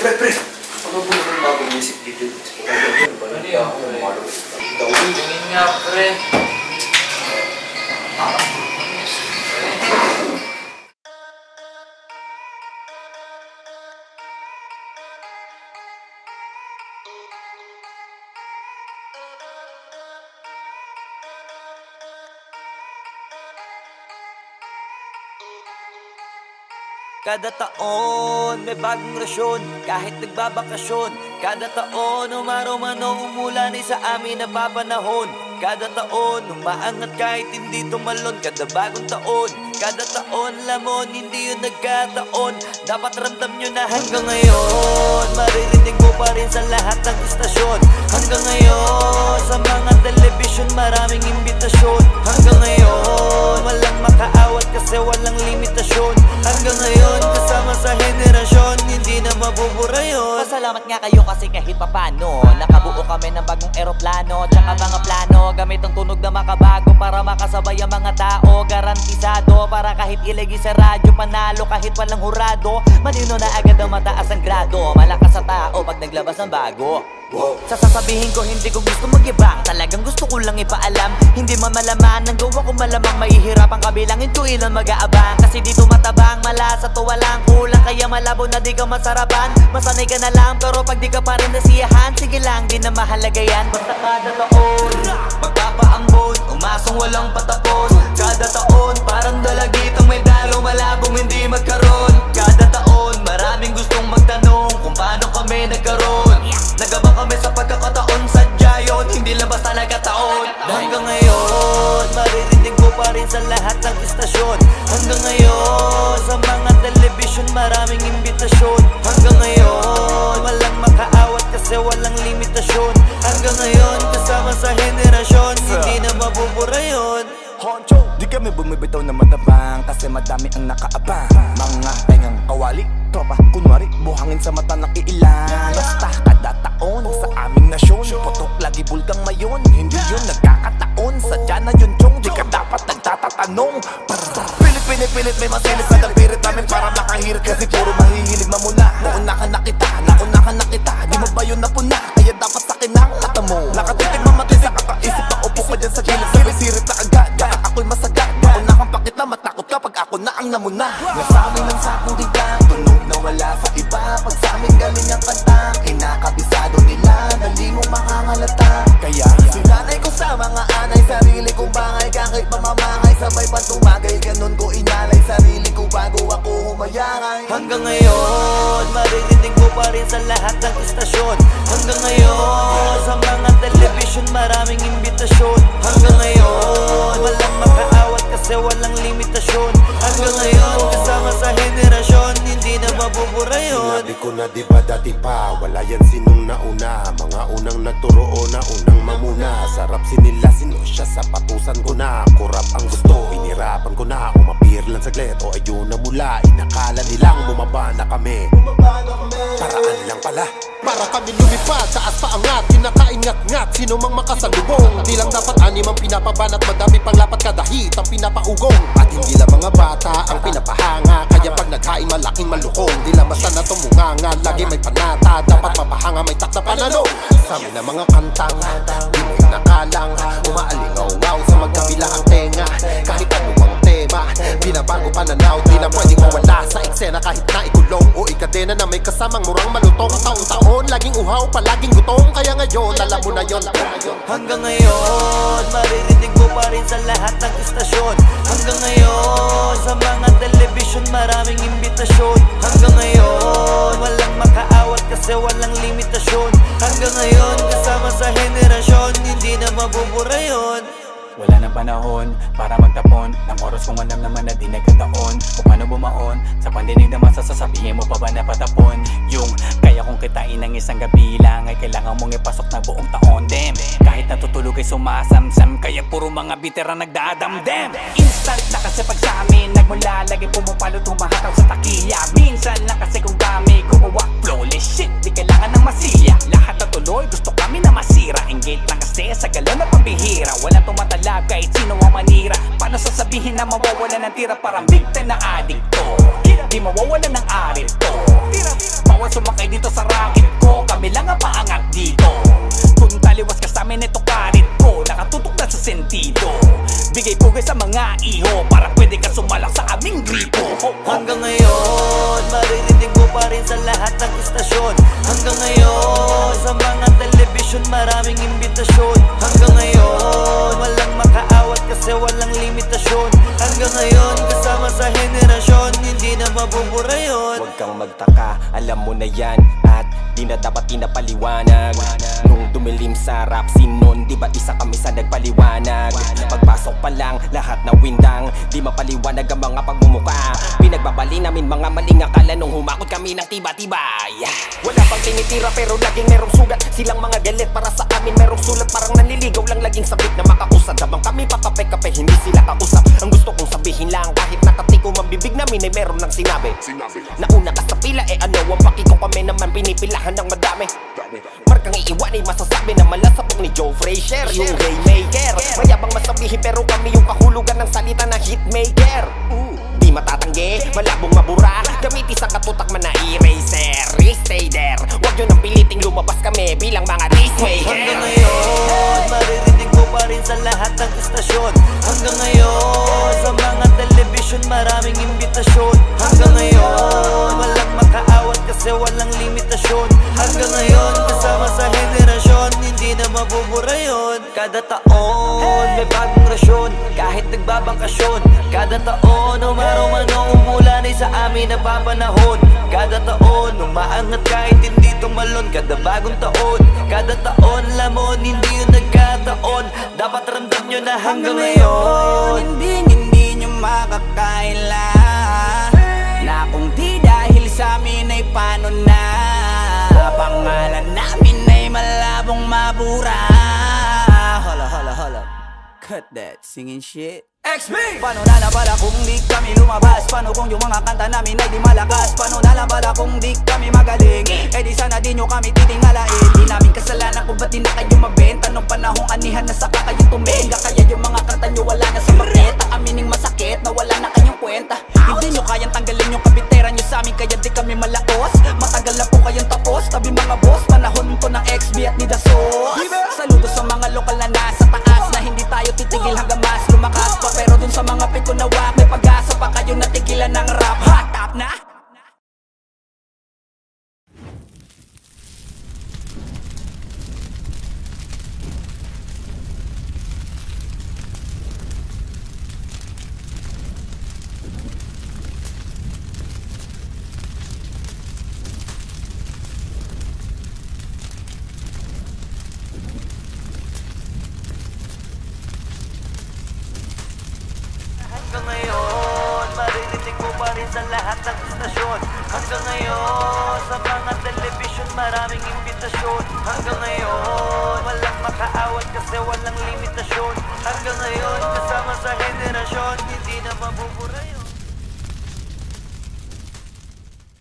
Pre! Ano po naman bagong music video? Ano yan, pre? Tingin nga, pre. Kada taon may bagong rasyon, kahit nagbabakasyon. Kada taon umaraw man o umulan ay sa amin napapanahon. Kada taon umaangat kahit hindi tumalon. Kada bagong taon, kada taon lamon, hindi yun nagkataon. Dapat ramdam nyo na hanggang ngayon maririnig mo pa rin sa lahat ng istasyon. Hanggang ngayon sa mga telebisyon maraming imbitasyon. Hanggang ngayon walang makaawat kasi walang limitasyon. Hanggang ngayon kasama sa henerasyon, hindi na mabubura yun. Pasalamat nga kayo kasi kahit papano nakabuo kami ng bagong eroplano. Tsaka mga plano gamit ang tunog na makabago para makasabay ang mga tao. Garantisado para kahit ilagay sa radyo, panalo kahit walang hurado. Malino na agad ang mataas ang grado, malakas sa tao pag naglabas ng bago. Sa sasabihin ko hindi ko gusto magyabang, talagang gusto ko lang ipaalam. Hindi man malaman, ang gawa ko malamang mahihirap ang kabilangin ko ilan mag-aabang. Kasi dito matabang, malasa to walang kulang. Kaya malabo na di ka masarapan, masanay ka na lang pero pag di ka pa rin nasiyahan, sige lang di na mahalaga yan. Basta kada taon magpapaambon, umasong walang patapon. Kada taon parang dalagitang may dalo, malabong hindi magkaroon. Kada taon maraming gustong magtanong kung paano kami nagkaroon. Nagabang kami sa pagkakataon, sadya yun, hindi lang basta nagkataon. Hanggang ngayon maririnig mo pa rin sa lahat ng istasyon. Hanggang ngayon sa mga telebisyon maraming imbitasyon. Hanggang ngayon walang makaawat kasi walang limitasyon. Hanggang ngayon kasama sa henerasyon, hindi na mabubura yun. Honcho, di kami bumibitaw na matabang kasi madami ang nakaabang. Mga pengang kawali, tropa, kunwari, buhangin sa mata ng iilan. Basta kada taon sa aming nasyon, putok lagi bulgang mayon. Hindi yun nagkakataon, sadya na yun chong. Di ka dapat nagtatatanong. Pilit may masilit sa dalpirit namin para makahirit. Kasi puro mahihilig mamuna. Naunahan na kita, di mo ba yun napuna? Kaya dapat sakin ang mata mo. Nakatitig mamatin sa kakaisip, paupo ka dyan sa gilid. Sirit na agad, kaya ako'y masagad. Naunahan pa kita, matakot ka pag ako na ang namuna. Nasamin ng sakong diglang, tunog na wala sa iba. Pag sa amin galing ang kanta, kinakabisado nila, dali mong makangalata. Kaya sinanay ko sa mga anay, sarili kong bangay. Kahit pamamangay, sabay pantumagay, ganun ko inalay sarili ko bago ako humayangay. Hanggang ngayon maririnig mo pa rin sa lahat ng istasyon. Hanggang ngayon sa mga telebisyon maraming imbitasyon. Hanggang ngayon walang makaawat kasi walang limitasyon. Hanggang ngayon kasama sa henerasyon, hindi na mabubura yun. Sinabi ko na diba dati pa, wala yan sinong nauna. Mga unang nagturo o na unang mamuna. Sarap sinila sinosya sa patusan ko na. Kurap ang gusto, inirapan ko na. Umapir lang saglit o ayun na mula. Inakala nilang bumaba na kami, paraan lang pala. Para kami lumipad, taas pa angat, kinakaingat-ngat, sino mang makasalubong. Di lang dapat anim ang pinapabanat, madami pang lapat kada hit ang pinapaugong. At hindi lang mga bata ang pinapahanga, kaya pag naghain malaking malukong. Di lang basta na tumunganga, lagi may panata, dapat mapahanga, may takta panalo. Sa amin na mga kantang, di mo inakalang, umaalingaw-ngaw sa magkabila ang tenga. Kahit anong tema, binabago pananaw, di na pwedeng mawala sa eksena. Kahit na ikulong o ikadena na may kasamang murang malutong. Taon-taon, laging uhaw, palaging gutom. Kaya ngayon, alam mo na yun. Hanggang ngayon maririnig mo pa rin sa lahat ng istasyon. Hanggang ngayon sa mga telebisyon maraming imbitasyon. Hanggang ngayon walang makaawat kasi walang limitasyon. Hanggang ngayon kasama sa henerasyon, hindi na mabubura yun. Wala nang panahon para magtapon ng oras kung alam naman na di nagkataon. Kung paano bumaon sa pandinig naman sasabihin mo pa ba na patapon. Yung kaya kung kitain ng isang gabi lang ay kailangan mong ipasok na buong taon. Damn, kahit natutulog ay sumasamsam, kaya puro mga bitera nagdadamdam. Instant na kasi pag sa amin nagmula, lagi pumapalo tumahataw sa takiya. Minsan na kasi kung kami gumawa flawless shit, di kailangan ng masiya. Lahat na tuloy gusto kami na masira. Engage lang kasi sa galon na pambihira. Walang tumatalab kahit sino ang manira. Paano sasabihin na mawawala ng tira? Parang big time na addict to, di mawawala ng arit to. Bawat sumakay dito sa racket ko. Kami lang ang paangat dito. Kung taliwas ka sa amin, ito karit ko. Nakatutok na sa sentido. Bigay pugay sa mga iho para pwede ka sumalak sa aming gripo. Hanggang ngayon, maririnig mo pa rin sa lahat ng istasyon. Hanggang ngayon, sa mga telebisyon maraming imbitasyon. Hanggang ngayon, walang makaawat kasi walang limitasyon. Hanggang ngayon, kasama sa henerasyon, hindi na mabubura yun. Huwag kang magtaka, alam mo na yan. At di na dapat pinapaliwanag. Nung dumilim sa rap scene nun, di ba isa kami sa nagpaliwanag? Pagpasok pa lang, lahat na windang, di mapaliwanag ang mga pagmumuka. Pinagbabali namin mga maling akala nung humakot kami ng tiba-tibay. Wala pang tinitira pero laging merong sugat. Silang mga galit para sa amin merong sulat. Parang nanliligaw lang laging sabik na makakusad. Habang kami papape-kape, hindi sila kausap. Ang gusto kong sabihin lang, kahit nakatikom ang bibig namin ay meron ng sinabi. Nauna ka sa pila, ano ang pakiko kami naman pinipilahan ng madami. Markang iiwan ay masasabi na malasapog ni Joe Frazier, yung haymaker. Mayabang masabihin pero kami yung kahulugan ng salita na hitmaker. Di matatanggi, malabong mabura, gamitin sa katutak man na eraser. Stay there, huwag nyo nang piliting lumabas kami bilang mga race-maker. Hanggang ngayon, maririnig mo pa rin sa lahat ng istasyon. Hanggang ngayon, sa mga telebisyon maraming imbitasyon. Hanggang ngayon, walang makaawat kasi walang limitasyon. Hanggang ngayon, kasama sa henerasyon, hindi na mabubura yun. Kada taon, may bagong rasyon, kahit nagbabakasyon. Kada taon, umaraw-man o umulan ay sa amin napapanahon. Kada taon, umaangat kahit hindi tumalon. Kada bagong taon, kada taon, lamon, hindi yun nagkataon. Dapat ramdam nyo na hanggang ngayon, Hindi nyo makakaila na kung di dahil sa amin ay paano na. Pangalan namin ay malabong mabura. Hala, cut that singing shit. XB! Paano nalabala kung di kami lumabas? Paano kung yung mga kanta namin ay di malakas? Paano nalabala kung di kami magaling? Eh di sana di nyo kami titingalain. Di namin kasalanan kung ba't di na kayo mabenta. Nung panahong anihan na saka kayo tumenga. Kaya yung mga kanta nyo wala na sa maketa. Amining masakit na wala na kayong kwenta. Hindi nyo kayang tanggalin yung kapitera nyo sa amin. Kaya di kami malaos. Matagal na po kayong tapos. Tabi mga boss, panahon ko ng XB at ni The Sauce. Saludo sa mga lokal na nasa taas, na hindi tayo titigil hanggang mas lumakas pa. Pero dun sa mga pito na wak, may pag-asa pa kayo natigilan ng rap. Hot top na! hanggang ngayon, maririnig mo pa rin sa lahat ng istasyon. Hanggang ngayon, sa mga telebisyon maraming imbitasyon. Hanggang ngayon, walang makaawat kasi walang limitasyon. Hanggang ngayon, kasama sa henerasyon, hindi na mabubura yun.